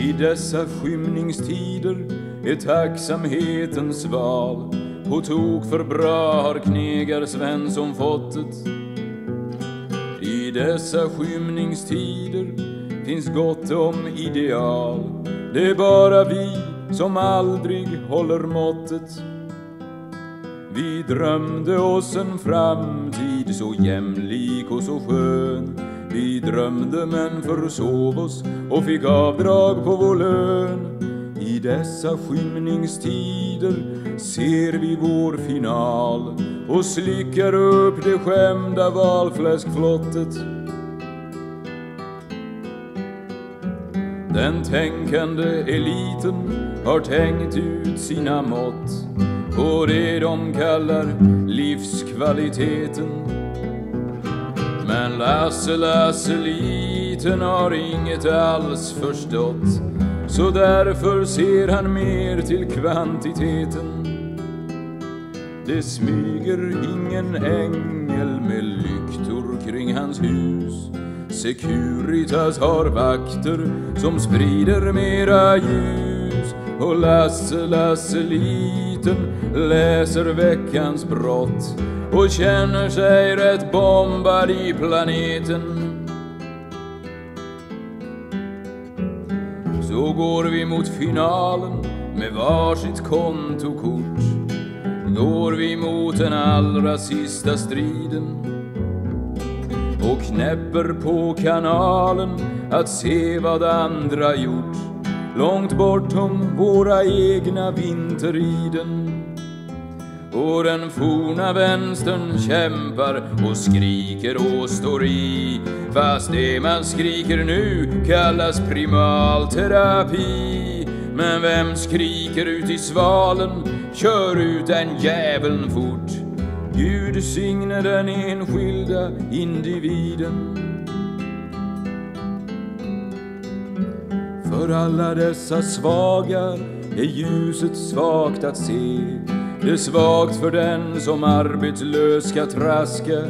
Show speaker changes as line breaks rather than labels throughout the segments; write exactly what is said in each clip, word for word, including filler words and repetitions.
I dessa skymningstider är tacksamhetens val. På tok för bra har knegar Svensson fått det. I dessa skymningstider finns gott om ideal. Det är bara vi som aldrig håller måttet. Vi drömde oss en framtid så jämlik och så skön. Vi drömde men försov oss och fick avdrag på vår lön. I dessa skymningstider ser vi vår final och slickar upp det skämda valfläskflottet. Den tänkande eliten har tänkt ut sina mått på det de kallar livskvaliteten. Men Lasse Lasse-liten har inget alls förstått, så därför ser han mer till kvantiteten. Det smyger ingen ängel med lyktor kring hans hus. Securitas har vakter som sprider mera ljus. Och Lasse Lasse-liten läser veckans brott och känner sig rätt bombad i planeten. Så går vi mot finalen med varsitt kontokort. Går vi mot den allra sista striden och knäpper på kanalen att se vad andra gjort långt bortom våra egna vinteriden. Och den forna vänstern kämpar och skriker och står i, fast det man skriker nu kallas primalterapi. Men vem skriker ut i svalen, kör ut den jäveln fort. Gud signe den enskilda individen. För alla dessa svaga är ljuset svagt att se. Det är svagt för den som arbetslös ska traska.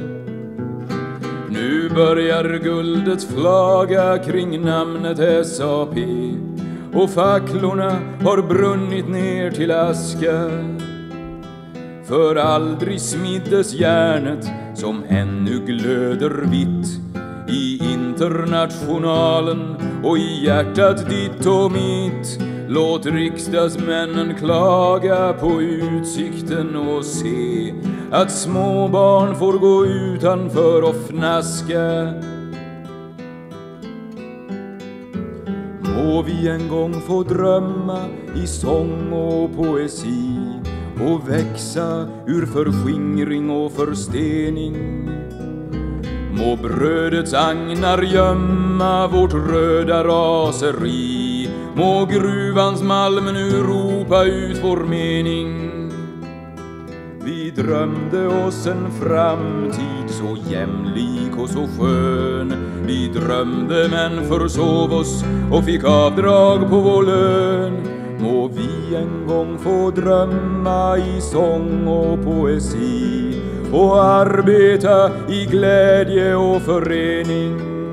Nu börjar guldet flaga kring namnet S A P och facklorna har brunnit ner till aska. För aldrig smiddes järnet som ännu glöder vitt i internationalen och i hjärtat ditt och mitt. Låt riksdagsmännen klaga på utsikten och se att små barn får gå utanför och fnaska. Må vi en gång få drömma i sång och poesi och växa ur förskingring och förstening. Må brödets agnar gömma vårt röda raseri. Må gruvans malm nu ropa ut vår mening. Vi drömde oss en framtid så jämlik och så skön. Vi drömde men försov oss och fick avdrag på vår lön. Må vi en gång få drömma i sång och poesi och arbeta i glädje och förening.